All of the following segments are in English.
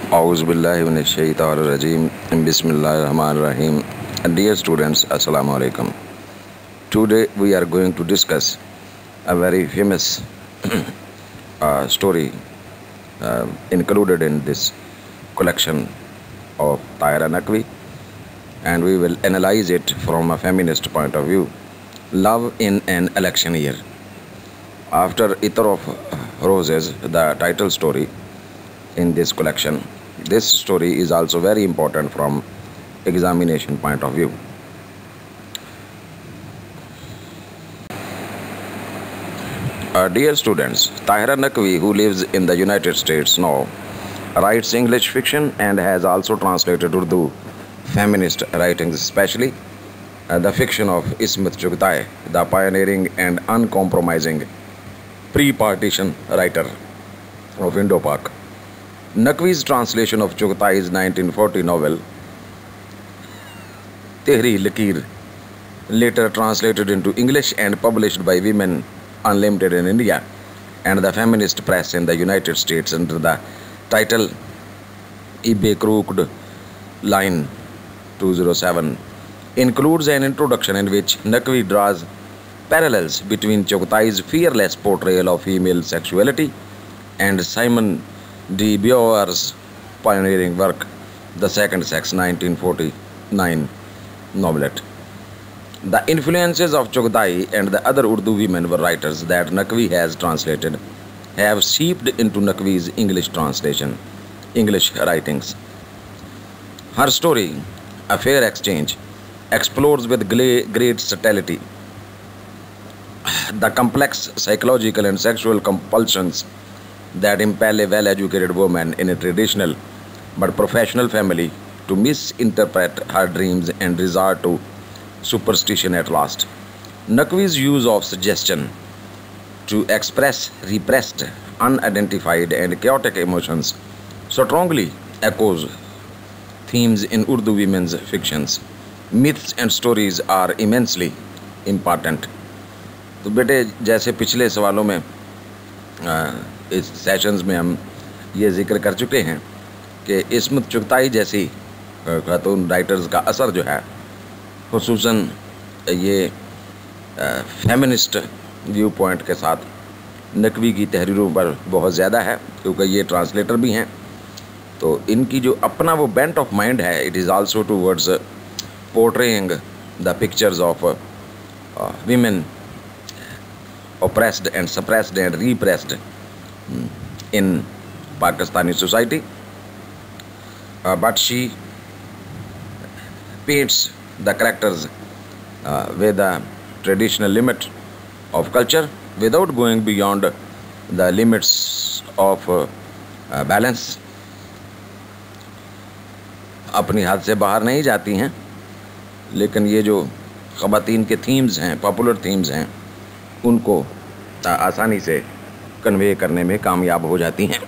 Auzubillahiminash-shaytanir-rajim. Bismillahir-rahmanir-rahim. Dear students, Assalamu alaikum. Today we are going to discuss a very famous story included in this collection of Tahira Naqvi, and we will analyze it from a feminist point of view. Love in an Election Year. After Ither of Roses, the title story in this collection, this story is also very important from examination point of view. Dear students, Tahira Naqvi, who lives in the United States now, writes English fiction and has also translated Urdu feminist writings, especially the fiction of Ismat Chughtai, the pioneering and uncompromising pre-partition writer of Indo-Pak. Naqvi's translation of Chughtai's 1940 novel Tehri Lakir, later translated into English and published by Women Unlimited in India and the feminist press in the United States under the title Ibe Crooked Line 207, includes an introduction in which Naqvi draws parallels between Chughtai's fearless portrayal of female sexuality and Simone de Beauvoir's pioneering work, The Second Sex, 1949 novelette. The influences of Chughtai and the other Urdu women writers that Naqvi has translated have seeped into Naqvi's English writings. Her story, A Fair Exchange, explores with great subtlety the complex psychological and sexual compulsions that impel a well-educated woman in a traditional but professional family to misinterpret her dreams and resort to superstition at last. Naqvi's use of suggestion to express repressed, unidentified and chaotic emotions strongly echoes themes in Urdu women's fictions. Myths and stories are immensely important. तो बेटे, जैसे पिछले सवालों में इस sessions में हम ये जिक्र कर चुके हैं कि इस्मत चुगताई जैसी खातून राइटर्स का असर जो है खुसूसन ये फेमिनिस्ट व्यू पॉइंट के साथ नकवी की तहरीरों पर बहुत ज़्यादा है, क्योंकि ये ट्रांसलेटर भी हैं। तो इनकी जो अपना वो बेंट ऑफ माइंड है, it is also towards portraying the pictures of women oppressed and suppressed and repressed in Pakistani society, but she paints the characters with a traditional limit of culture without going beyond the limits of balance. अपनी हद से बाहर नहीं जाती हैं, लेकिन ये जो ख़वातीन के थीम्स हैं, पॉपुलर थीम्स हैं, उनको आसानी से कन्वे करने में कामयाब हो जाती हैं।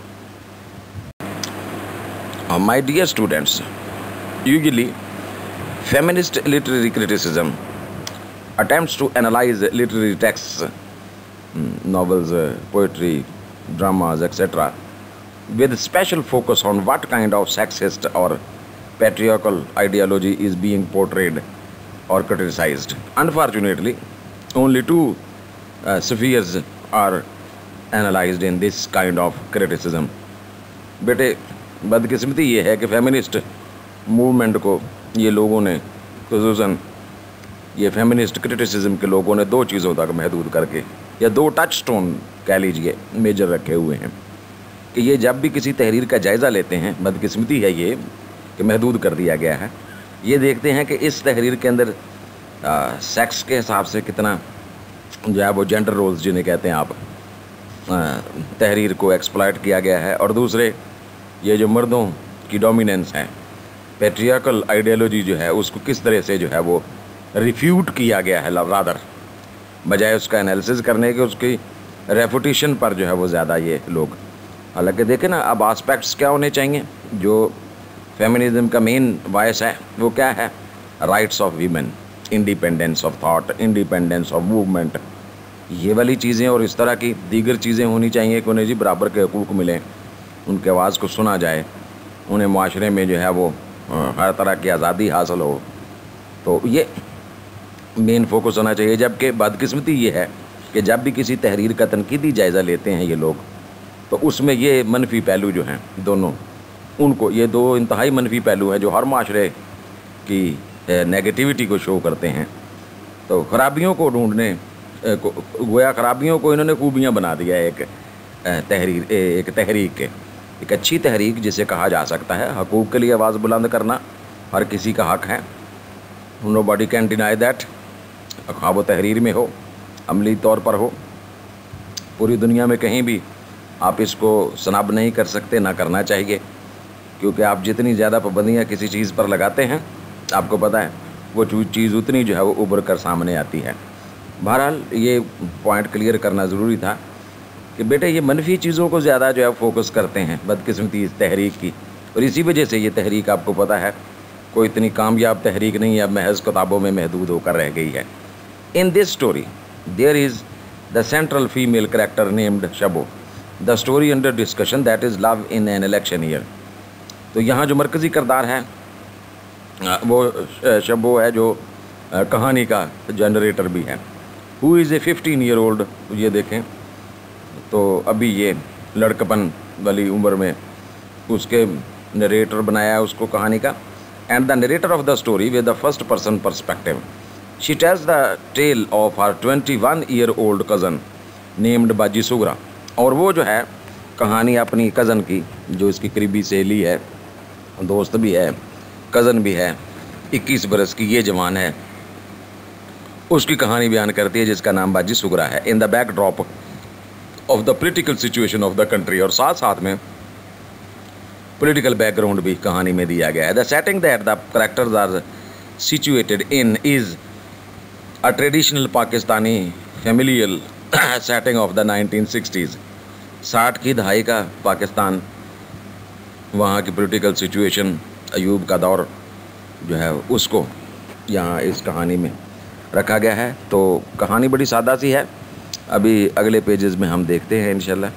My dear students, usually feminist literary criticism attempts to analyze literary texts, novels, poetry, dramas, etc., with special focus on what kind of sexist or patriarchal ideology is being portrayed or criticized. Unfortunately, only two spheres are analyzed in this kind of criticism. बेटे, बदकिस्मती ये है कि feminist movement को ये लोगों ने, खुसूसन ये फेमिनिस्ट क्रिटिसिज्म के लोगों ने, दो चीज़ों तक महदूद करके या दो टच स्टोन कह लीजिए मेजर रखे हुए हैं कि ये जब भी किसी तहरीर का जायज़ा लेते हैं, बदकिस्मती है ये कि महदूद कर दिया गया है, ये देखते हैं कि इस तहरीर के अंदर सेक्स के हिसाब से कितना जो है वो जेंडर रोल्स जिन्हें कहते हैं आप, तहरीर को एक्सप्लॉइट किया गया है, और दूसरे ये जो मर्दों की डोमिनेंस है, पैट्रियार्कल आइडियोलॉजी जो है, उसको किस तरह से जो है वो रिफ्यूट किया गया है, रादर बजाय उसका एनालिसिस करने के उसकी रेफुटेशन पर जो है वो ज़्यादा ये लोग। हालांकि देखें ना, अब आस्पेक्ट्स क्या होने चाहिए, जो फेमिनिज्म का मेन वॉइस है वो क्या है, rights of women, independence of thought, independence of movement, ये वाली चीज़ें और इस तरह की दीगर चीज़ें होनी चाहिए कि उन्हें जी बराबर के हकूक़ मिलें, उनके आवाज़ को सुना जाए, उन्हें माशरे में जो है वो हर तरह की आज़ादी हासिल हो। तो ये मेन फोकस होना चाहिए। जबकि बदकिस्मती ये है कि जब भी किसी तहरीर का तनकीदी जायज़ा लेते हैं ये लोग, तो उसमें ये मनफी पहलू जो हैं दोनों, उनको ये दो इंतहाई मनफी पहलू हैं जो हर माशरे की नेगेटिविटी को शो करते हैं। तो ख़राबियों को ढूंढने गोया ख़राबियों को इन्होंने खूबियाँ बना दिया है एक तहरीक के। एक अच्छी तहरीक जिसे कहा जा सकता है, हकूक़ के लिए आवाज़ बुलंद करना हर किसी का हक़ है, नोबडी कैन डिनाई दैट। ख़्वाह वो तहरीर में हो, अमली तौर पर हो, पूरी दुनिया में कहीं भी आप इसको सनाब नहीं कर सकते, ना करना चाहिए, क्योंकि आप जितनी ज़्यादा पाबंदियाँ किसी चीज़ पर लगाते हैं, आपको पता है वो चीज़ उतनी जो है वो उभर कर सामने आती है। बहरहाल ये पॉइंट क्लियर करना ज़रूरी था कि बेटे ये मनफी चीज़ों को ज़्यादा जो है फोकस करते हैं बदकिस्मती इस तहरीक की, और इसी वजह से ये तहरीक आपको पता है कोई इतनी कामयाब तहरीक नहीं है, महज किताबों में महदूद होकर रह गई है। In this story there is the central female character named Shabo, the story under discussion that is love in an election year. तो यहाँ जो मरकज़ी किरदार है वो शबो है, जो कहानी का जनरेटर भी है। Who is a 15 year old, ये देखें तो अभी ये लड़कपन वाली उम्र में उसके नरेटर बनाया है उसको कहानी का। And the narrator of the story with the first person perspective, she tells the tale of her 21 year old cousin named Baji Sugra. और वो जो है कहानी अपनी कज़न की, जो इसकी करीबी सहेली है, दोस्त भी है, कज़न भी है, 21 बरस की ये जवान है, उसकी कहानी बयान करती है जिसका नाम बाजी सुगरा है। In the backdrop of the political situation of the country, और साथ साथ में पॉलिटिकल बैकग्राउंड भी कहानी में दिया गया है। The setting that the characters are situated in is a traditional Pakistani familial setting of the 1960s। 60 की दहाई का पाकिस्तान, वहाँ की पॉलिटिकल सिचुएशन, अयूब का दौर जो है उसको यहाँ इस कहानी में रखा गया है। तो कहानी बड़ी सादा सी है, अभी अगले पेजेस में हम देखते हैं इंशाल्लाह।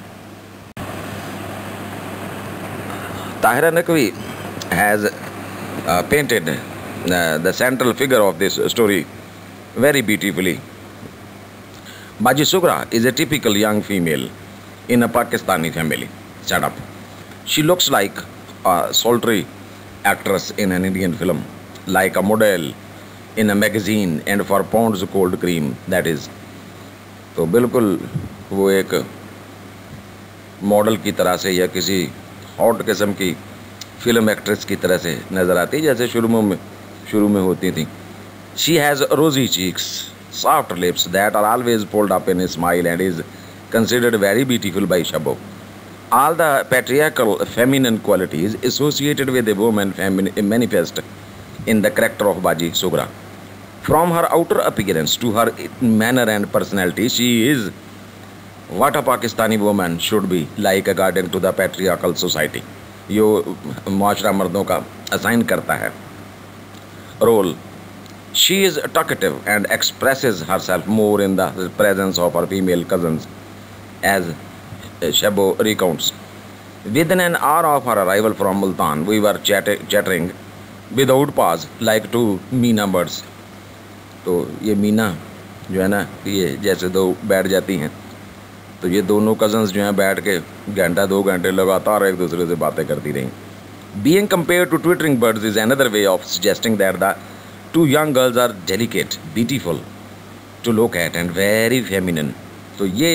Tahira Naqvi has painted the central figure of this story very beautifully. Baji Sugra is a typical young female in a Pakistani family setup. She looks like a sultry actress in an Indian film, like a model in a magazine and for pounds cold cream, that is. तो बिल्कुल वो एक model की तरह से या किसी hot किस्म की फिल्म एक्ट्रेस की तरह से नज़र आती, जैसे शुरू में होती थी। She has rosy cheeks, soft lips that are always pulled up in a smile and is considered very beautiful by Shabo. All the patriarchal feminine qualities associated with a woman manifest in the character of Baji Sugra. From her outer appearance to her manner and personality, she is what a Pakistani woman should be like according to the patriarchal society. यो माशरा मर्दों का assign करता है role. She is talkative and expresses herself more in the presence of her female cousins, as Shabo recounts. Within an hour of her arrival from Multan, we were chattering without pause like two myna birds. तो ये मीना जो है ना, ये जैसे दो बैठ जाती हैं, तो ये दोनों कज़न्स जो हैं बैठ के घंटा 2 घंटे लगातार एक दूसरे से बातें करती रहीं। Being compared to twittering birds is another way of suggesting that the two young girls are delicate, beautiful to look at and very feminine. तो ये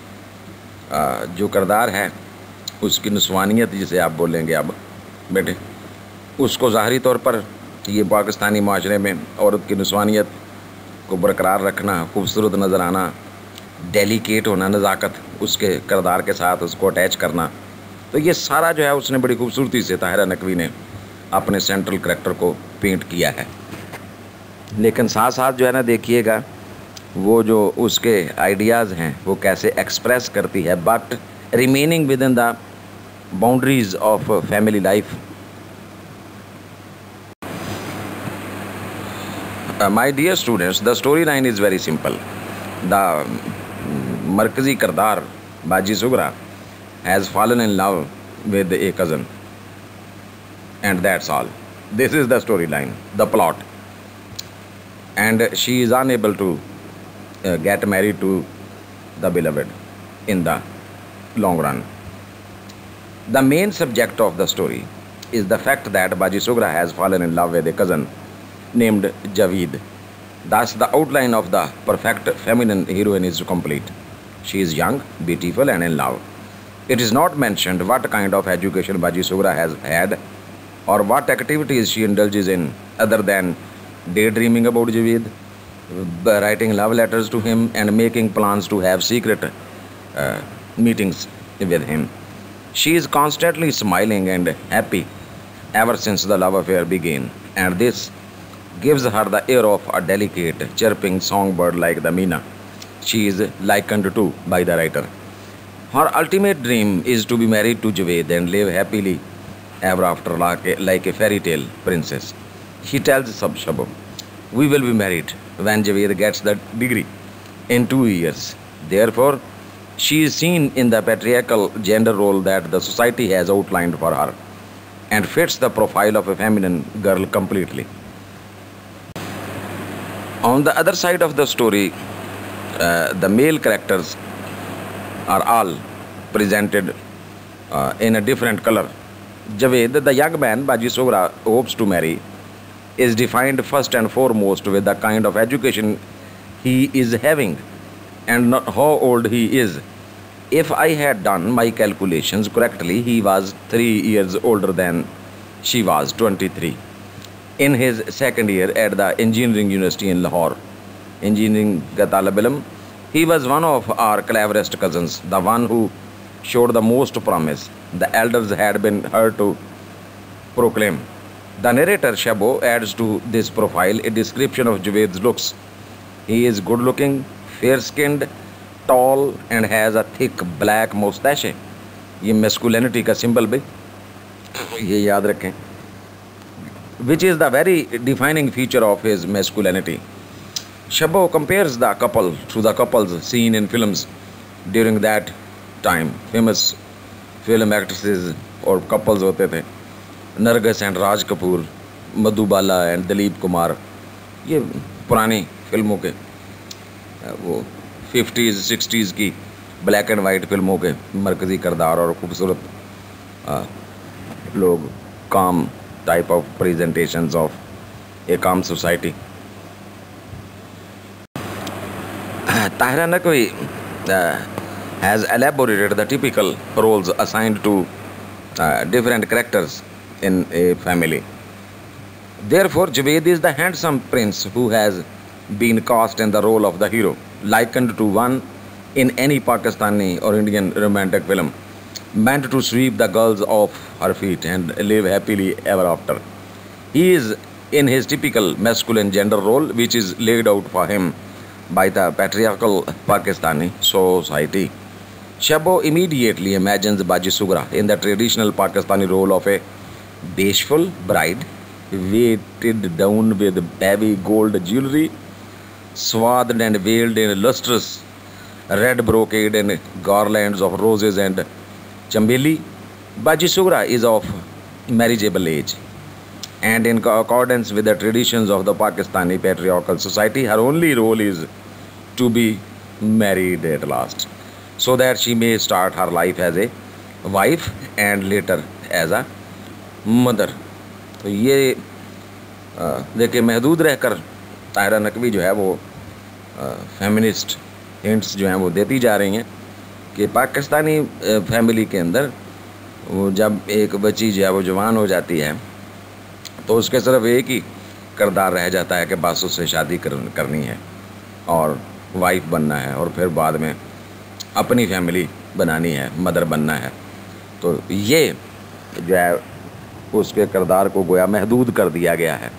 जो किरदार है उसकी नस्वानियत जिसे आप बोलेंगे अब बेटे, उसको ज़ाहरी तौर पर ये पाकिस्तानी माशरे में औरत की नस्वानियत को बरकरार रखना, खूबसूरत नज़र आना, डेलिकेट होना, नज़ाकत उसके किरदार के साथ उसको अटैच करना, तो ये सारा जो है उसने बड़ी खूबसूरती से ताहिरा नकवी ने अपने सेंट्रल करैक्टर को पेंट किया है। लेकिन साथ साथ जो है ना, देखिएगा वो जो उसके आइडियाज़ हैं वो कैसे एक्सप्रेस करती है, but remaining within the boundaries of family life. My dear students, the story line is very simple. The मरकज़ी किरदार Baji Sugra has fallen in love with a cousin. and that's all. This is the storyline, the plot, and she is unable to get married to the beloved in the long run. The main subject of the story is the fact that Baji Sugra has fallen in love with a cousin named Javeed. Thus, the outline of the perfect feminine heroine is complete. She is young, beautiful, and in love. It is not mentioned what kind of education Baji Sugra has had or what activities she indulges in other than daydreaming about Javeed, writing love letters to him, and making plans to have secret meetings with him. She is constantly smiling and happy ever since the love affair began, and this gives her the air of a delicate, chirping songbird like the Meena she is likened to by the writer. Her ultimate dream is to be married to Javed and live happily ever after like a fairy tale princess. She tells Shabu, "We will be married when Javed gets the degree in 2 years." Therefore, she is seen in the patriarchal gender role that the society has outlined for her and fits the profile of a feminine girl completely. On the other side of the story, the male characters are all presented in a different color. Javed, the young man Baji Sugra hopes to marry, is defined first and foremost with the kind of education he is having and not how old he is. If I had done my calculations correctly, he was 3 years older than she was, 23. In his second year at the Engineering University in Lahore, engineering ka talib ilm, he was one of our cleverest cousins, the one who showed the most promise. The elders had been heard to proclaim. The narrator Shabo adds to this profile a description of Javed's looks. He is good looking, fair skinned, tall, and has a thick black mustache. ये masculinity का symbol भी ये याद रखें, which is the very defining feature of his masculinity. Shabo compares the couple to the couples seen in films during that time. Famous film actresses और couples होते थे, Nargis and Raj Kapoor, Madhubala and Dilip Kumar. ये पुरानी फिल्मों के वो 50s 60s की ब्लैक एंड वाइट फिल्मों के मरकज़ी किरदार और खूबसूरत लोग, काम type of presentations of a calm society. Tahira Naqvi has elaborated the typical roles assigned to different characters in a family. Therefore, Javed is the handsome prince who has been cast in the role of the hero, likened to one in any Pakistani or Indian romantic film, meant to sweep the girls off her feet and live happily ever after. He is in his typical masculine gender role, which is laid out for him by the patriarchal Pakistani society. Shabo immediately imagines Baji Sugra in the traditional Pakistani role of a bashful bride, weighted down with heavy gold jewelry, swathed and veiled in lustrous red brocade and garlands of roses and chambeli. Baji Sugra is of marriageable age, and in accordance with the traditions of the Pakistani patriarchal society, her only role is to be married at last, so that she may start her life as a wife and later as a mother. तो ये देखिए, महदूद रहकर ताहिरा नकवी जो है वो feminist hints जो हैं वो देती जा रही हैं कि पाकिस्तानी फैमिली के अंदर वो जब एक बच्ची जो है वो जवान हो जाती है तो उसके सिर्फ एक ही किरदार रह जाता है कि बस उससे शादी करनी है और वाइफ बनना है और फिर बाद में अपनी फैमिली बनानी है, मदर बनना है. तो ये जो है उसके किरदार को गोया महदूद कर दिया गया है.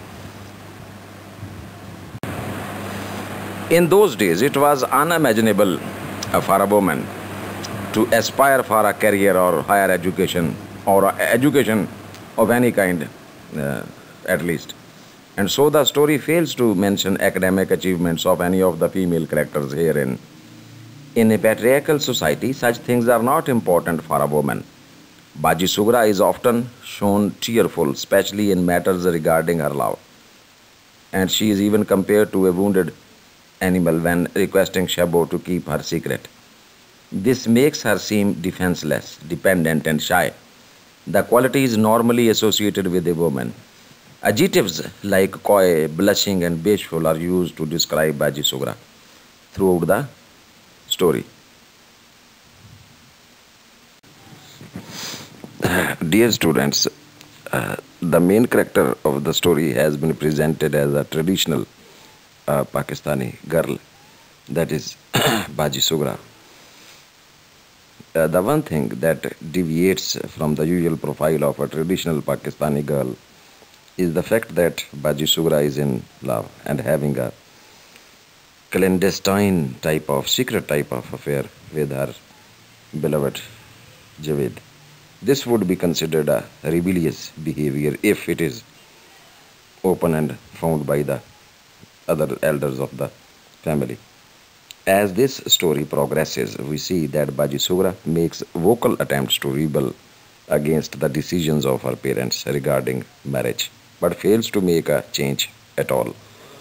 In those days, it was unimaginable for a woman to aspire for a career or higher education or education of any kind, at least. And so the story fails to mention academic achievements of any of the female characters herein. In a patriarchal society, such things are not important for a woman. Baji Sugra is often shown tearful, especially in matters regarding her love, and she is even compared to a wounded animal when requesting Shabo to keep her secret. This makes her seem defenseless, dependent, and shy. The quality is normally associated with a woman. Adjectives like coy, blushing, and bashful are used to describe Baji Sugra throughout the story. Dear students, the main character of the story has been presented as a traditional Pakistani girl, that is Baji Sugra. The one thing that deviates from the usual profile of a traditional Pakistani girl is the fact that Baji Sugra is in love and having a clandestine type of secret type of affair with her beloved Javed. This would be considered a rebellious behavior if it is open and found by the other elders of the family. As this story progresses, we see that Baji Sugra makes vocal attempts to rebel against the decisions of her parents regarding marriage, but fails to make a change at all.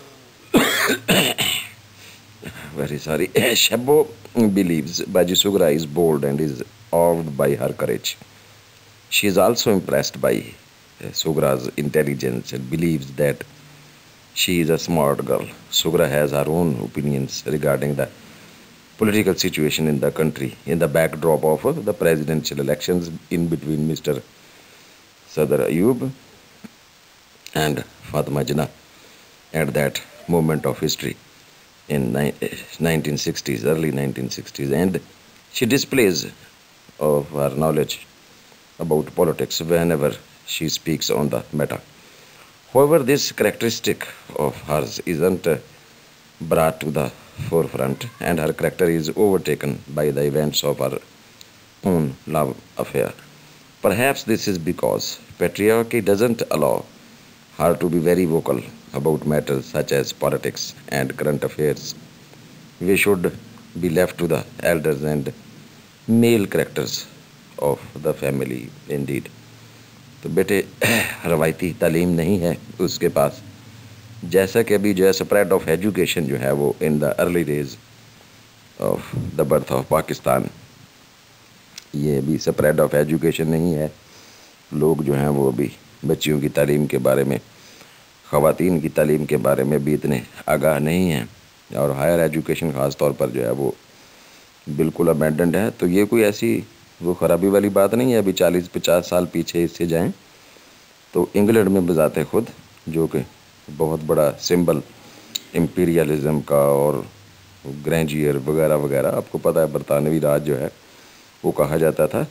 Very sorry. Shabo believes Baji Sugra is bold and is awed by her courage. She is also impressed by Sugra's intelligence and believes that she is a smart girl. Sugra has her own opinions regarding the political situation in the country in the backdrop of the presidential elections in between Mr. Sadr Ayub and Fatima Jinnah at that moment of history in 1960s, early 1960s, and she displays of her knowledge about politics whenever she speaks on the matter. However, this characteristic of hers isn't brought to the forefront, and her character is overtaken by the events of her own love affair. Perhaps this is because patriarchy doesn't allow her to be very vocal about matters such as politics and current affairs. We should be left to the elders and male characters of the family indeed. तो बेटे रवायती तालीम नहीं है उसके पास, जैसा कि अभी जो है स्प्रेड ऑफ एजुकेशन जो है वो in the early days of the birth of Pakistan, ये अभी स्प्रेड ऑफ एजुकेशन नहीं है। लोग जो हैं वो अभी बच्चियों की तालीम के बारे में, ख़वातीन की तालीम के बारे में भी इतने आगाह नहीं हैं, और हायर एजुकेशन ख़ास तौर पर जो है वो बिल्कुल अबेंडेंट है। तो ये कोई ऐसी वो ख़राबी वाली बात नहीं है। अभी 40-50 साल पीछे इससे जाएं तो इंग्लैंड में बजाते खुद, जो कि बहुत बड़ा सिंबल इम्पीरियलिज़म का और ग्रैंजियर वगैरह वगैरह, आपको पता है बरतानवी राज जो है वो कहा जाता था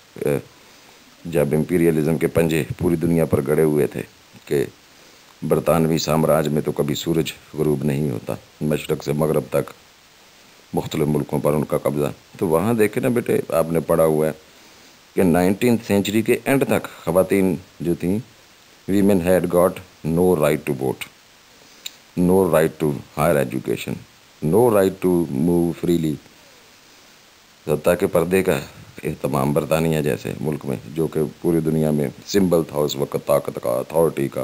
जब इम्पीरियलिज़म के पंजे पूरी दुनिया पर गड़े हुए थे कि बरतानवी साम्राज्य में तो कभी सूरज ग़रूब नहीं होता, मशरक़ से मगरब तक मुख्तलिफ़ मुल्कों पर उनका कब्ज़ा। तो वहाँ देखें ना बेटे, आपने पढ़ा हुआ है कि 19th सेंचुरी के एंड तक ख़वातीन जो थी, women had got no right to vote, no right to higher education, no right to move freely. सत्ता के पर्दे का एहतमाम बरतानिया जैसे मुल्क में, जो कि पूरी दुनिया में सिंबल था उस वक्त ताकत का, अथॉरिटी का,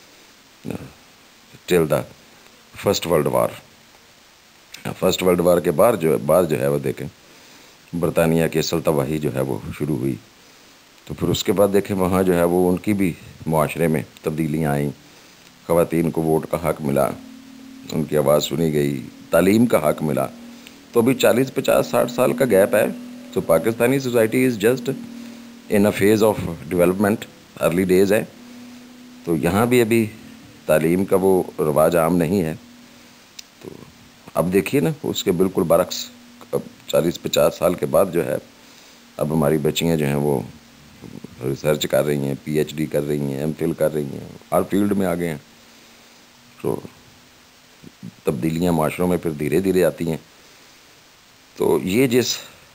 till the first world war. First world war के बाद जो है वो देखें बरतानिया की सल्तनत जो है वो शुरू हुई। तो फिर उसके बाद देखें वहाँ जो है वो उनकी भी मुआशरे में तब्दीलियाँ आईं, ख़वातीन को वोट का हक़ मिला, उनकी आवाज़ सुनी गई, तालीम का हक़ मिला। तो अभी 40-50-60 साल का गैप है। तो Pakistani society is just in a phase of development, early days है। तो यहाँ भी अभी तालीम का वो रवाज आम नहीं है। तो अब देखिए ना, उसके बिल्कुल बरक्स अब 40-50 साल के बाद जो है अब हमारी बच्चियाँ जो हैं वो रिसर्च कर रही हैं, PhD कर रही हैं, MPhil कर रही हैं, हर फील्ड में आगे हैं। तो तब्दीलियाँ माशरों में फिर धीरे धीरे आती हैं। तो ये जिस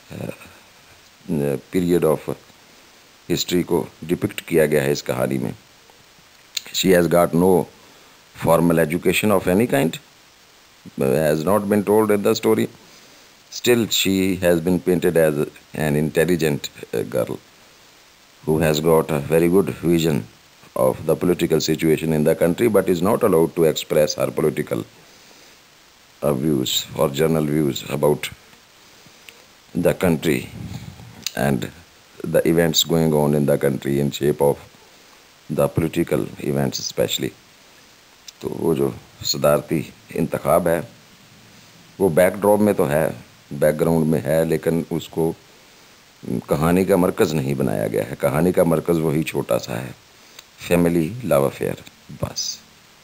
पीरियड ऑफ हिस्ट्री को डिपिक्ट किया गया है इस कहानी में, she has got no formal education of any kind, has not been told in the story. Still, she has been painted as an intelligent girl. who has got a very good vision of the political situation in the country but is not allowed to express her political views or general views about the country and the events going on in the country in shape of the political events especially. तो वो जो सदारती इंतखाब है वो backdrop में तो है, background में है, लेकिन उसको कहानी का मरकज़ नहीं बनाया गया है। कहानी का मरकज़ वही छोटा सा है, फैमिली लव अफेयर, बस।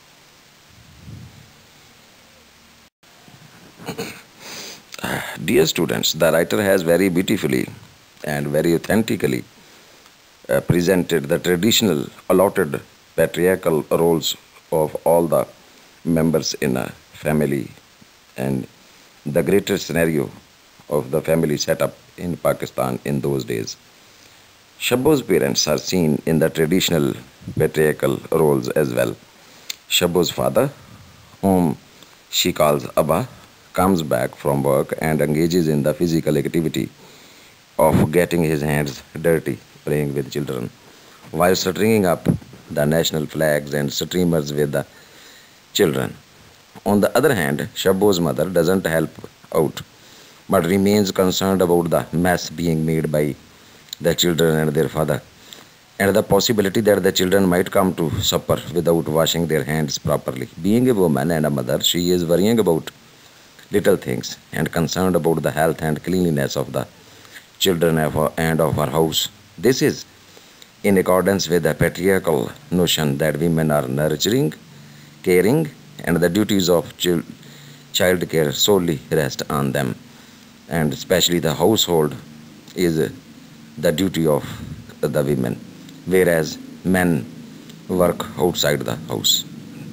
Dear students, the writer has very beautifully and very authentically presented the traditional allotted patriarchal roles of all the members in a family and the greater scenario of the family setup in Pakistan in those days. Shabbo's parents are seen in the traditional patriarchal roles as well. Shabbo's father, whom she calls Abba, comes back from work and engages in the physical activity of getting his hands dirty playing with children, while stringing up the national flags and streamers with the children. On the other hand, Shabbo's mother doesn't help out, but remains concerned about the mess being made by the children and their father, and the possibility that the children might come to supper without washing their hands properly. Being a woman and a mother, she is worrying about little things and concerned about the health and cleanliness of the children and of her house. This is in accordance with the patriarchal notion that women are nurturing, caring, and the duties of child care solely rest on them, and especially the household is the duty of the women, whereas men work outside the house.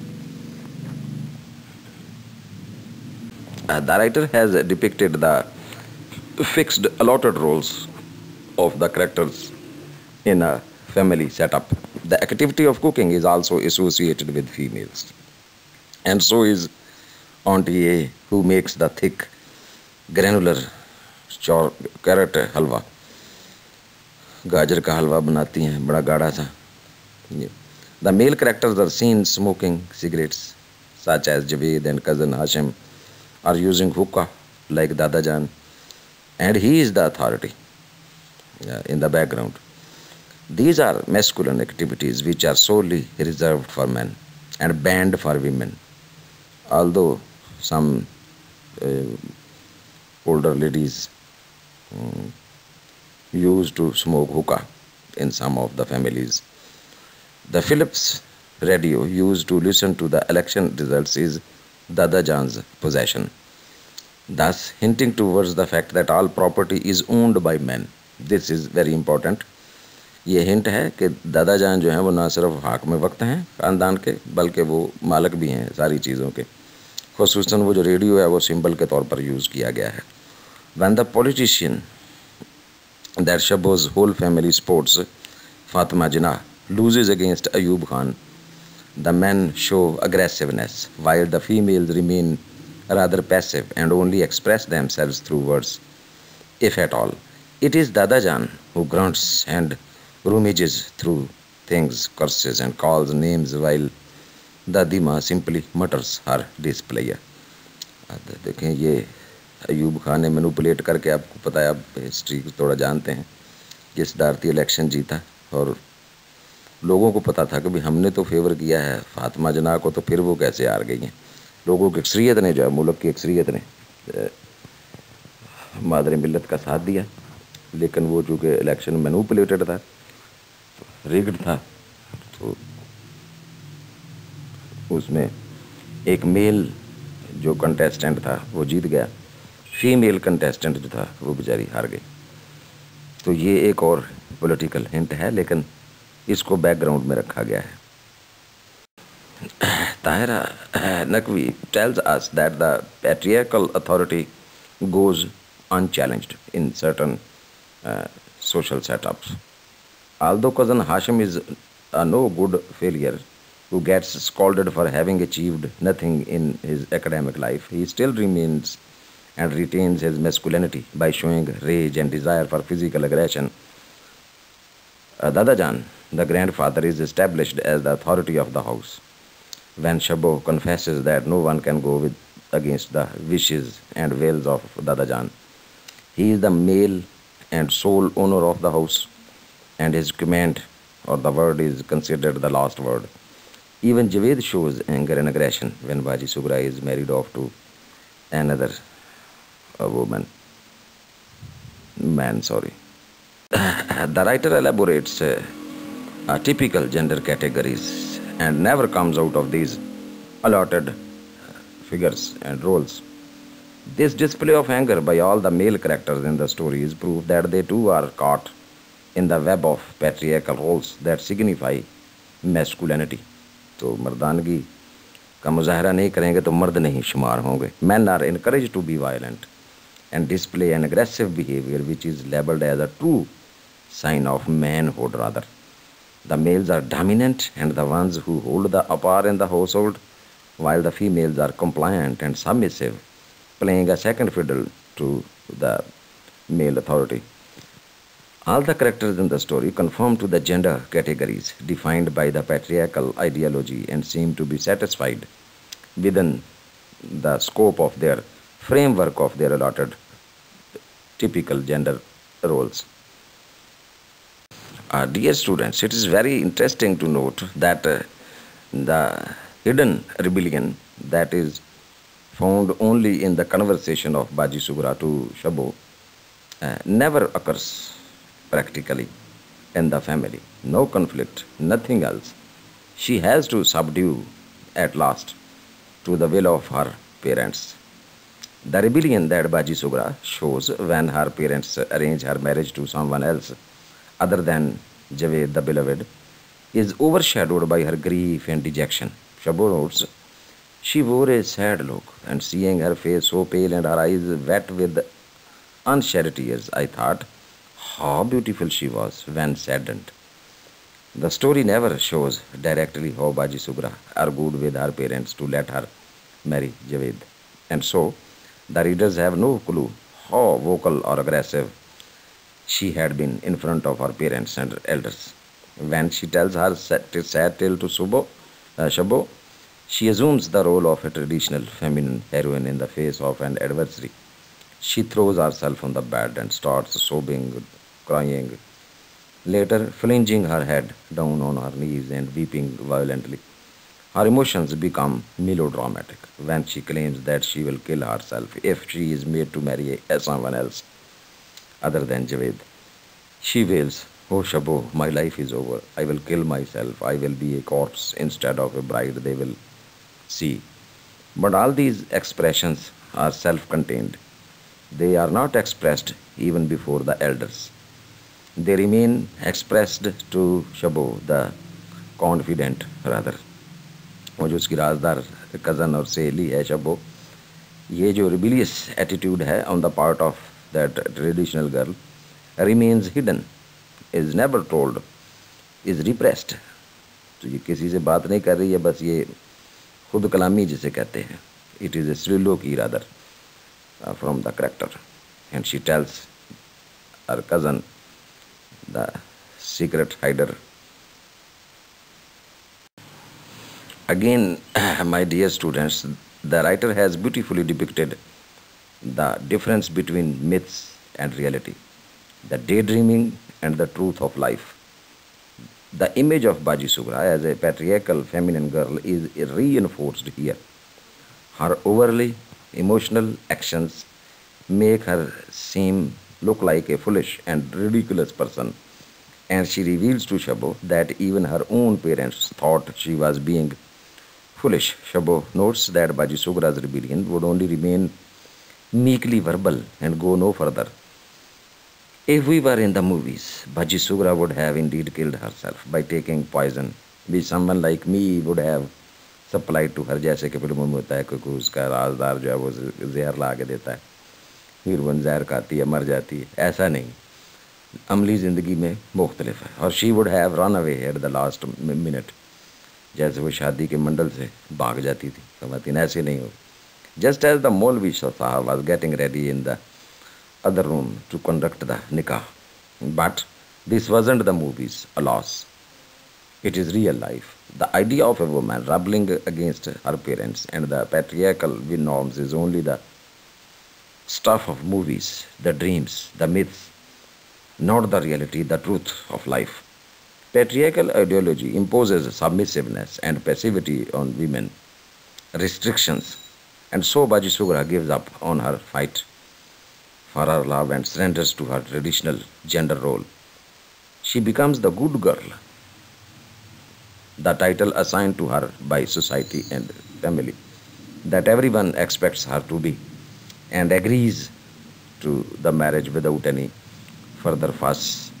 The writer has depicted the fixed allotted roles of the characters in a family setup. The activity of cooking is also associated with females, and so is Auntie A, who makes the thick granular carrot halwa. गाजर का हलवा बनाती हैं, बड़ा गाढ़ा सा। The male characters are seen smoking cigarettes, such as Javed and cousin Hashim are using hookah like Dada Jan, and he is the authority in the background. These are masculine activities which are solely reserved for men and banned for women, although some older ladies used to smoke hookah in some of the families. The Philips radio used to listen to the election results is Dada Jan's possession, thus hinting towards the fact that all property is owned by men. This is very important. ये hint है कि दादा जान जो हैं वो ना सिर्फ हाकिम वक्त हैं ख़ानदान के, बल्कि वो मालिक भी हैं सारी चीज़ों के। ख़ुसूसन वो जो रेडियो है वो सिंबल के तौर पर यूज़ किया गया है। When the politician that Shabbo's whole family supports, Fatima Jinnah, loses against Ayub Khan, the men show aggressiveness, while the females remain rather passive and only express themselves through words, if at all. It is Dada Jan who grunts and rummages through things, curses and calls names, while Dadi Ma simply mutters her displeasure. देखें ये अयूब खान ने manipulate करके, आपको पता है, आप history थोड़ा जानते हैं, कि सदारती इलेक्शन जीता और लोगों को पता था कि भाई हमने तो फेवर किया है फातिमा जना को, तो फिर वो कैसे हार गई हैं। लोगों की अक्सरियत ने जो है, मुल्क की अक्सरियत ने मादर मिल्लत का साथ दिया, लेकिन वो चूँकि इलेक्शन मैनिपुलेटेड था, रिग्ड था, तो उसमें एक मेल जो कंटेस्टेंट था वो जीत गया, फीमेल कंटेस्टेंट जो था वो बेचारी हार गई। तो ये एक और पॉलिटिकल हिंट है, लेकिन इसको बैकग्राउंड में रखा गया है। Tahira Naqvi tells us that the patriarchal authority goes unchallenged in certain social setups. Although cousin Hashim is a no good failure who gets scolded for having achieved nothing in his academic life, he still remains and retains his masculinity by showing rage and desire for physical aggression Dadajan, the grandfather, is established as the authority of the house. When Shabo confesses that no one can go with against the wishes and wills of Dadajan, he is the male and sole owner of the house, and his command or the word is considered the last word. Even Javed shows anger and aggression when Baji Sugra is married off to another woman, man, sorry. The writer elaborates typical gender categories and never comes out of these allotted figures and roles. This display of anger by all the male characters in the story is proof that they too are caught in the web of patriarchal roles that signify masculinity. तो मर्दानगी का मुजाहरा नहीं करेंगे तो मर्द नहीं शुमार होंगे. Men are encouraged to be violent and display an aggressive behavior which is labeled as a true sign of manhood rather. The males are dominant and the ones who hold the upper in the household, while the females are compliant and submissive, playing a second fiddle to the male authority. All the characters in the story conform to the gender categories defined by the patriarchal ideology and seem to be satisfied within the scope of their framework of their allotted typical gender roles. Dear students, it is very interesting to note that the hidden rebellion that is found only in the conversation of Baji Sugra to Shabo never occurs practically in the family. No conflict, nothing else. She has to subdue at last to the will of her parents. The rebellion that Baji Sugra shows when her parents arrange her marriage to someone else other than Javed the beloved is overshadowed by her grief and dejection. Shabo notes, she wore a sad look, and seeing her face so pale and her eyes wet with unshed tears, I thought how beautiful she was when saddened. The story never shows directly how Baji Sugra argued with her parents to let her marry Javed, and so the readers have no clue how vocal or aggressive she had been in front of her parents and elders. When she tells her sad tale to Shabo, she assumes the role of a traditional feminine heroine in the face of an adversary. She throws herself on the bed and starts sobbing, crying, later flinging her head down on her knees and weeping violently. Her emotions become melodramatic when she claims that she will kill herself if she is made to marry someone else other than Javed. She wails, "Oh Shabo, my life is over. I will kill myself. I will be a corpse instead of a bride they will see." But all these expressions are self-contained. They are not expressed even before the elders. They remain expressed to Shabo, the confident rather. वो जो उसकी राजदार cousin और सहेली है शबो, ये जो rebellious attitude है on the part of that traditional girl remains hidden, is never told, is repressed. तो ये किसी से बात नहीं कर रही है, बस ये खुद कलामी जिसे कहते हैं. It is a soliloquy rather from the character, and she tells her cousin, the secret hider. Again, my dear students, the writer has beautifully depicted the difference between myths and reality, the daydreaming and the truth of life. The image of Baji Sugra as a patriarchal feminine girl is reinforced here. Her overly emotional actions make her seem look like a foolish and ridiculous person, and she reveals to Shabo that even her own parents thought she was being foolish. Shabo notes that Baji Sugra's rebellion would only remain meekly verbal and go no further. If we were in the movies, Baji Sugra would have indeed killed herself by taking poison, which someone like me would have supplied to her. जैसे कि फिल्मों में होता है क्योंकि उसका राजदार जो है वो जहर ला के देता है, हीरोइन जहर खाती है, मर जाती है. ऐसा नहीं, अमली ज़िंदगी में मुख्तलिफ है. और she would have run away at the last minute, जैसे वो शादी के मंडल से भाग जाती थी. ख़वातीन ऐसे नहीं हो. Just as the Maulvi Sahab was getting ready in the other room to conduct the nikah, but This wasn't the movies, alas. It is real life. The idea of a woman rebelling against her parents and the patriarchal norms is only the stuff of movies, the dreams, the myths, not the reality, the truth of life. Patriarchal ideology imposes submissiveness and passivity on women, restrictions, and so Baji Sugra gives up on her fight for her love and surrenders to her traditional gender role. She becomes the good girl, the title assigned to her by society and family, that everyone expects her to be, and agrees to the marriage without any further fuss.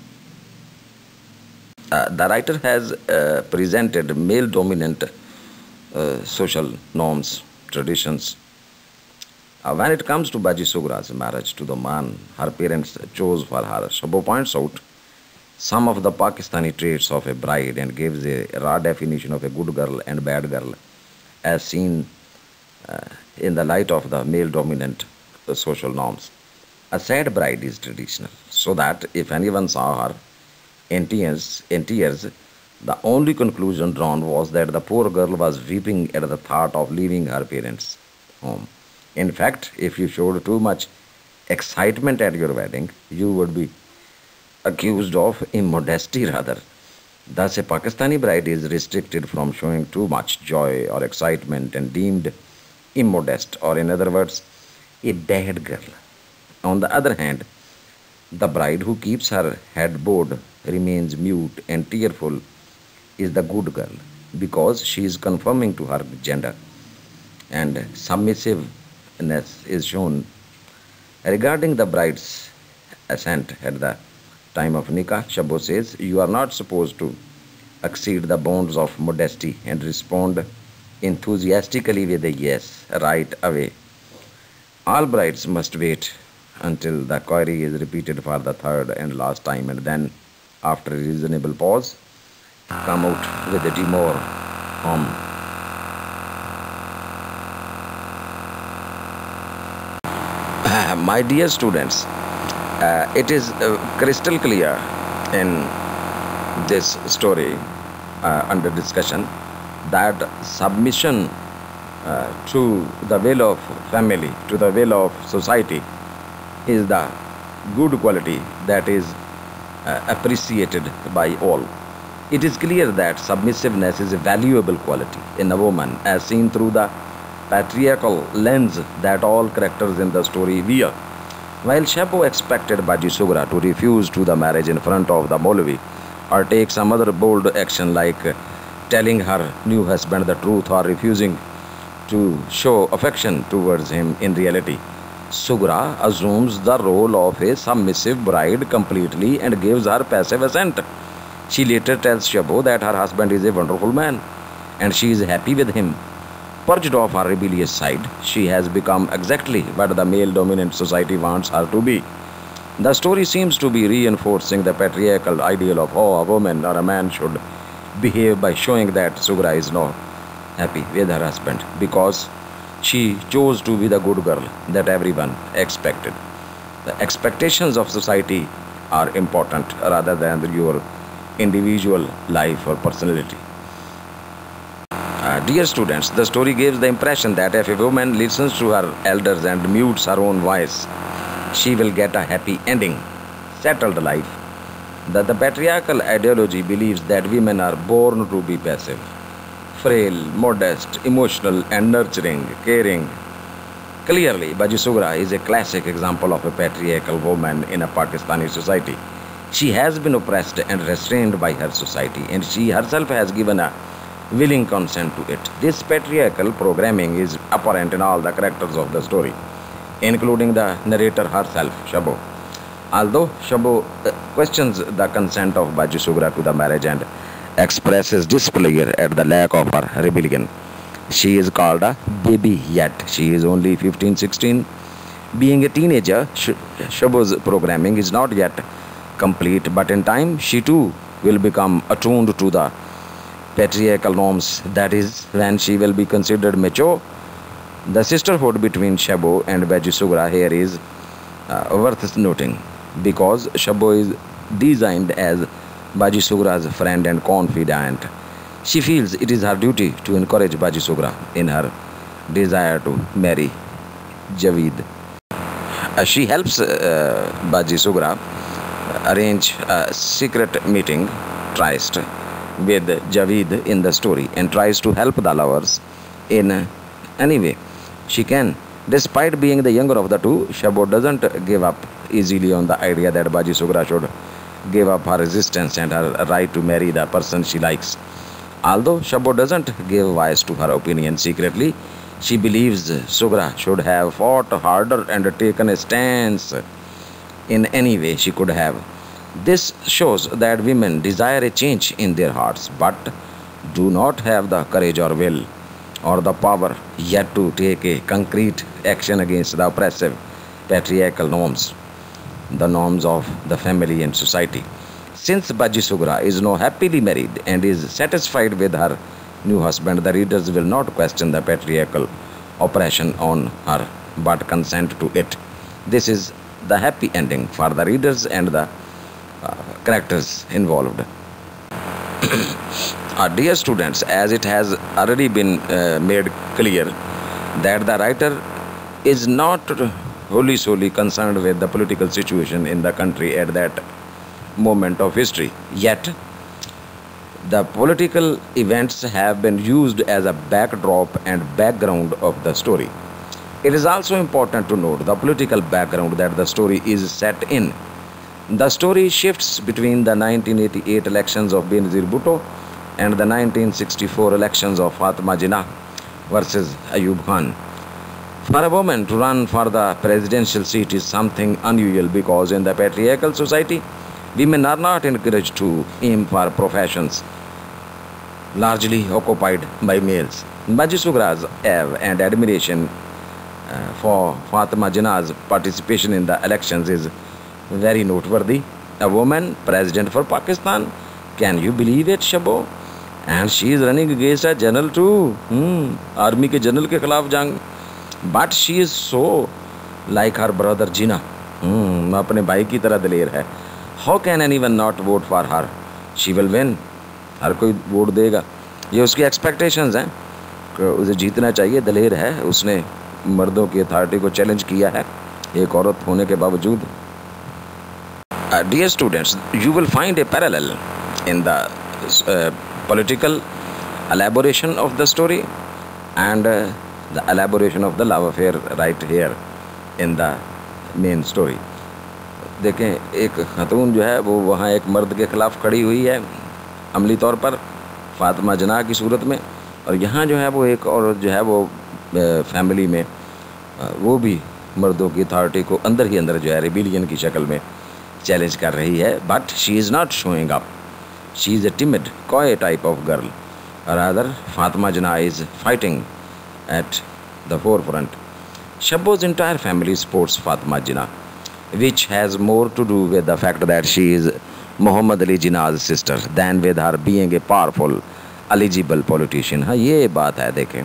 The writer has presented male dominant social norms, traditions. When it comes to Baji Sugra's marriage to the man her parents chose for her, Shabo points out some of the Pakistani traits of a bride and gives a raw definition of a good girl and bad girl as seen in the light of the male dominant social norms. A sad bride is traditional, so that if anyone saw her in tears, the only conclusion drawn was that the poor girl was weeping at the thought of leaving her parents' home. In fact, if you showed too much excitement at your wedding, you would be accused of immodesty rather. Thus, a Pakistani bride is restricted from showing too much joy or excitement and deemed immodest, or in other words, a bad girl. On the other hand, the bride who keeps her head bowed, remains mute and tearful, is the good girl because she is conforming to her gender, and submissiveness is shown. Regarding the bride's assent at the time of nikah, Shabo says, you are not supposed to exceed the bounds of modesty and respond enthusiastically with a yes right away. All brides must wait until the query is repeated for the third and last time, and then, after a reasonable pause, come out with a demur my dear students, it is crystal clear in this story under discussion that submission to the will of family, to the will of society, is the good quality that is appreciated by all. It is clear that submissiveness is a valuable quality in a woman as seen through the patriarchal lens that all characters in the story wear. While Shabo expected Baji Sugra to refuse to the marriage in front of the Maulvi or take some other bold action like telling her new husband the truth or refusing to show affection towards him, in reality, Sugra assumes the role of a submissive bride completely and gives her passive assent. She later tells Shabo that her husband is a wonderful man and she is happy with him. Purged of her rebellious side, she has become exactly what the male dominant society wants her to be. The story seems to be reinforcing the patriarchal ideal of how a woman or a man should behave by showing that Sugra is not happy with her husband because she chose to be the good girl that everyone expected. The expectations of society are important rather than your individual life or personality. Dear students, the story gives the impression that if a woman listens to her elders and mutes her own voice, she will get a happy ending, settled life. That the patriarchal ideology believes that women are born to be passive, frail, modest, emotional, and nurturing, caring. Clearly, Baji Sugra is a classic example of a patriarchal woman in a Pakistani society. She has been oppressed and restrained by her society, and she herself has given a willing consent to it. This patriarchal programming is apparent in all the characters of the story, including the narrator herself, Shabo. Although Shabo questions the consent of Baji Sugra to the marriage and expresses displeasure at the lack of her rebellion, she is called a baby yet. She is only 15-16. Being a teenager, Shabo's programming is not yet complete, but in time she too will become attuned to the patriarchal norms. That is when she will be considered mature. The sisterhood between Shabo and Baji Sugra here is worth noting because Shabo is designed as Baji Sugra's friend and confidant. She feels it is her duty to encourage Baji Sugra in her desire to marry Javeed. She helps Baji Sugra arrange a secret meeting tryst with Javeed in the story and tries to help the lovers in any way she can. Despite being the younger of the two, Shabo doesn't give up easily on the idea that Baji Sugra should give up her resistance and her right to marry the person she likes. Although Shabo doesn't give voice to her opinion secretly, she believes Sugra should have fought harder and taken a stance in any way she could have. This shows that women desire a change in their hearts but do not have the courage or will or the power yet to take a concrete action against the oppressive patriarchal norms, the norms of the family and society. Since Baji Sugra is now happily married and is satisfied with her new husband, the readers will not question the patriarchal oppression on her but consent to it. This is the happy ending for the readers and the characters involved. Dear students, as it has already been made clear that the writer is not wholly solely concerned with the political situation in the country at that moment of history, yet the political events have been used as a backdrop and background of the story. It is also important to note the political background that the story is set in. The story shifts between the 1988 elections of Benazir Bhutto and the 1964 elections of Fatima Jinnah versus Ayub Khan. For a woman to run for the presidential seat is something unusual because in the patriarchal society, women are not encouraged to aim for professions largely occupied by males. Baji Sugra's awe and admiration for Fatima Jinnah's participation in the elections is very noteworthy. A woman president for Pakistan, can you believe it, Shabo? And she is running against a general too. Army के general के खिलाफ जंग. But she is so like her brother Jinnah. अपने भाई की तरह दिलेर है. How can anyone not vote for her? She will win. हर कोई वोट देगा. ये उसकी expectations हैं कि उसे जीतना चाहिए. दिलेर है. उसने मर्दों की अथॉरिटी को चैलेंज किया है एक औरत होने के बावजूद. Dear students, you will find a parallel in the political elaboration of the story and the elaboration of the love affair right here in the main story. देखें, एक खातून जो है वो वहाँ एक मर्द के ख़िलाफ़ खड़ी हुई है अमली तौर पर फातिमा जिन्नाह की सूरत में, और यहाँ जो है वो एक औरत जो है वो फैमिली में वो भी मर्दों की अथॉरिटी को अंदर ही अंदर जो है रिबेलियन की शक्ल में चैलेंज कर रही है. But she is not showing up. She is a timid coy type of girl. Rather, Fatima Jinnah is fighting at the forefront. Shabo's entire family supports Fatima Jinnah, which has more to do with the fact that she is Muhammad Ali Jinnah's sister than with her being a powerful, eligible politician. हाँ, ये बात है. देखें,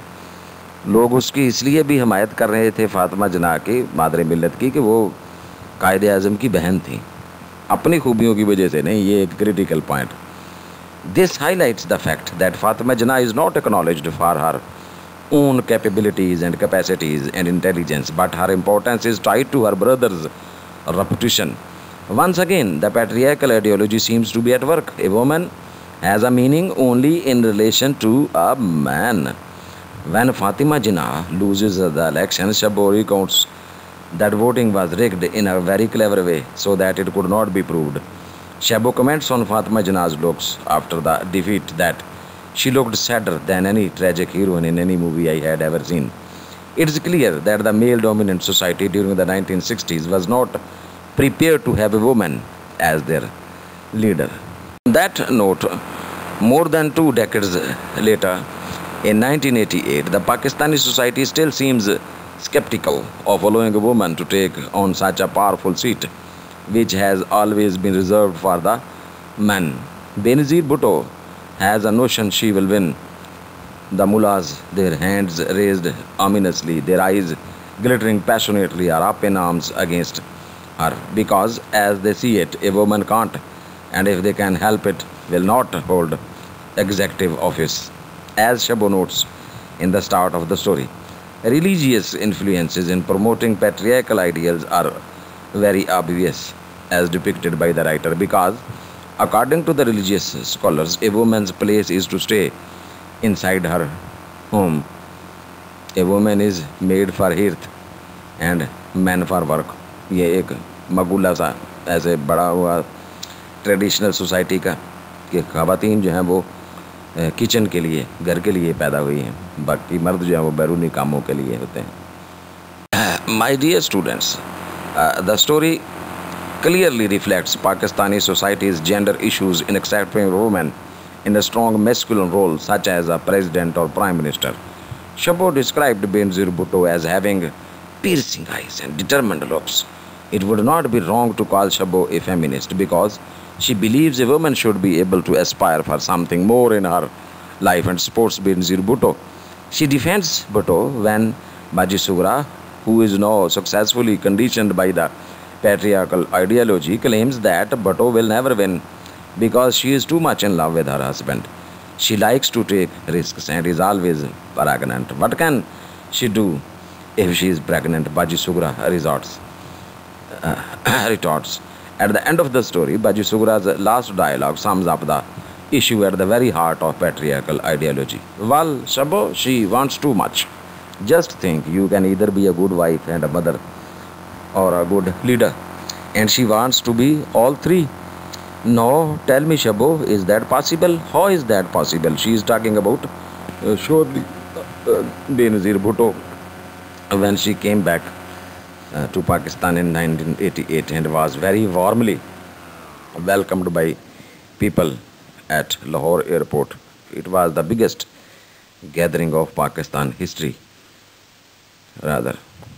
लोग उसकी इसलिए भी हमायत कर रहे थे फातिमा जिन्नाह की, मादरे मिल्लत की, कि वो कायदे आज़म की बहन थी. अपनी खूबियों की वजह से नहीं. ये एक critical point. This highlights the fact that Fatima Jinnah is not acknowledged for her own capabilities and capacities and intelligence, but her importance is tied to her brother's reputation. Once again, the patriarchal ideology seems to be at work. A woman has a meaning only in relation to a man. When Fatima Jinnah loses the election, Shabo recounts that voting was rigged in a very clever way so that it could not be proved. Shabo comments on Fatima Jinnah's looks after the defeat that she looked sadder than any tragic heroine in any movie I had ever seen. It is clear that the male-dominant society during the 1960s was not prepared to have a woman as their leader. On that note, more than 2 decades later, in 1988, the Pakistani society still seems skeptical of allowing a woman to take on such a powerful seat, which has always been reserved for the men. Benazir Bhutto has a notion she will win. The mullahs, their hands raised ominously, their eyes glittering passionately, are up in arms against her because, as they see it, a woman can't and if they can help it, will not hold executive office. As Shabo notes in the start of the story, religious influences in promoting patriarchal ideals are very obvious as depicted by the writer because, according to the religious scholars, a woman's place is to stay inside her home. A woman is made for hearth and man for work. ये एक मकूला सा ऐसे बड़ा हुआ traditional society का कि ख़वातीन जो हैं वो किचन के लिए, घर के लिए पैदा हुई हैं, बाकी मर्द जो हैं वो बैरूनी कामों के लिए होते हैं. My dear students, the story clearly reflects Pakistani society's gender issues in accepting women in a strong masculine role such as a president or prime minister. Shabo described Benazir Bhutto as having piercing eyes and determined looks. It would not be wrong to call Shabo a feminist because she believes a woman should be able to aspire for something more in her life and supports Benazir Bhutto. She defends Bhutto when Baji Sugra, who is now successfully conditioned by the patriarchal ideology, claims that Bhutto will never win because she is too much in love with her husband. She likes to take risks and is always pregnant. What can she do if she is pregnant? Baji Sugra retorts. At the end of the story, Baji Sugra's last dialogue sums up the issue at the very heart of patriarchal ideology. Well, Shabo, she wants too much. Just think, you can either be a good wife and a mother or a good leader, and she wants to be all three. No, tell me, Shabo, is that possible? How is that possible? She is talking about surely Benazir Bhutto when she came back to Pakistan in 1988 and was very warmly welcomed by people at Lahore airport. It was the biggest gathering of Pakistan history, rather.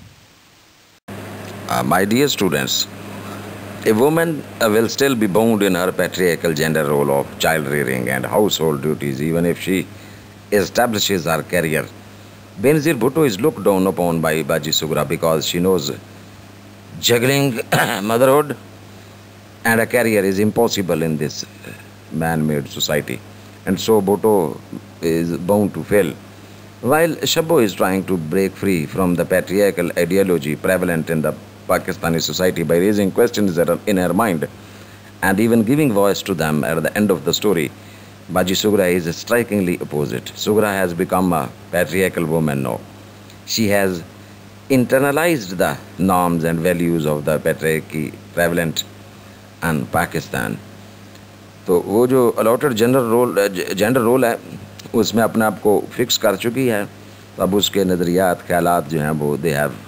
My dear students, a woman will still be bound in her patriarchal gender role of child rearing and household duties even if she establishes her career. Benazir Bhutto is looked down upon by Baji Sugra because she knows juggling motherhood and a career is impossible in this man-made society, and so Bhutto is bound to fail. While Shabo is trying to break free from the patriarchal ideology prevalent in the Pakistani society by raising questions in her mind and even giving voice to them at the end of the story, Baji Sugra is strikingly opposite. Sugra has become a patriarchal woman now. She has internalized the norms and values of the patriarchy prevalent in Pakistan. तो वो जो allotted gender role है उसमें अपने आप को fix कर चुकी है. अब उसके नज़रियात ख्यालात जो हैं वो they have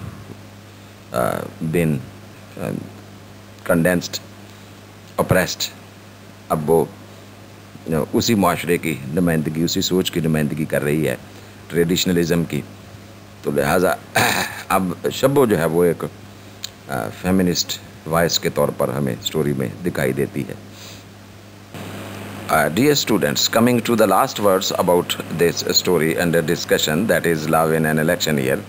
been condensed, oppressed. अब वो उसी माशरे की नुमाइंदगी, उसी सोच की नुमाइंदगी कर रही है, ट्रेडिशनलिज़म की. तो लिहाजा अब शब्बो जो है वो एक फेमिनिस्ट वॉइस के तौर पर हमें स्टोरी में दिखाई देती है. Dear students, coming to the last words about this story under discussion, that is love in an election year,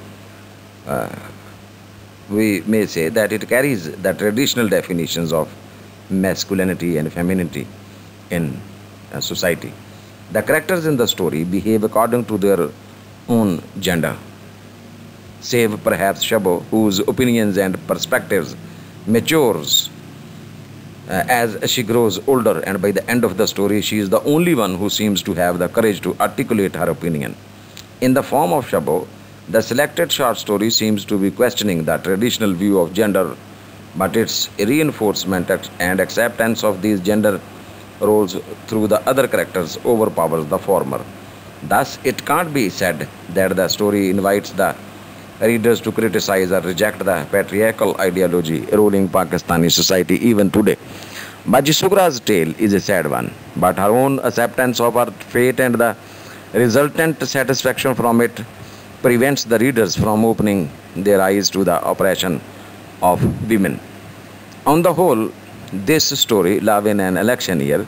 we may say that it carries the traditional definitions of masculinity and femininity in society. The characters in the story behave according to their own gender, save perhaps Shabo, whose opinions and perspectives matures as she grows older, and by the end of the story she is the only one who seems to have the courage to articulate her opinion. In the form of Shabo, the selected short story seems to be questioning the traditional view of gender, but its reinforcement and acceptance of these gender roles through the other characters overpowers the former. Thus, it can't be said that the story invites the readers to criticize or reject the patriarchal ideology ruling Pakistani society even today. Baji Sugra's tale is a sad one, but her own acceptance of her fate and the resultant satisfaction from it prevents the readers from opening their eyes to the oppression of women. On the whole, this story, Love in an Election Year,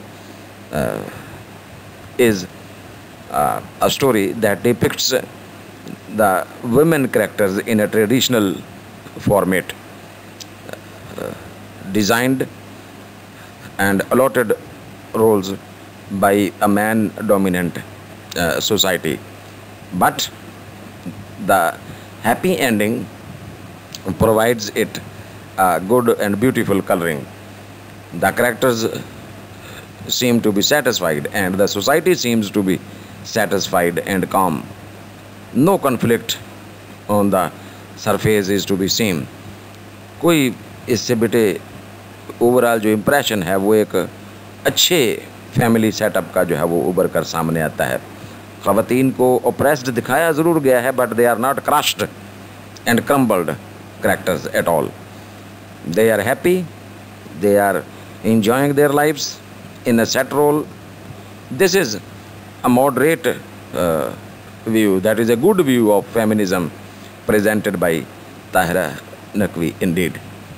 is a story that depicts the women characters in a traditional format, designed and allotted roles by a man dominant society. But the happy ending provides it a good and beautiful coloring. The characters seem to be satisfied, and the society seems to be satisfied and calm. No conflict on the surface is to be seen. कोई इससे बेटे overall जो impression है वो एक अच्छे family setup का जो है वो उभर कर सामने आता है. ख़वातीन को ओप्रेस्ड दिखाया ज़रूर गया है, but they are not crushed and crumbled characters at all. They are happy, they are enjoying their lives in a set role. This is a moderate view, that is a good view of feminism presented by Tahira Naqvi indeed.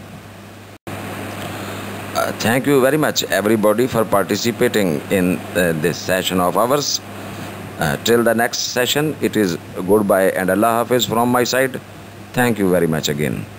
Thank you very much everybody for participating in this session of ours. Till the next session, it is goodbye and Allah Hafiz from my side. Thank you very much again.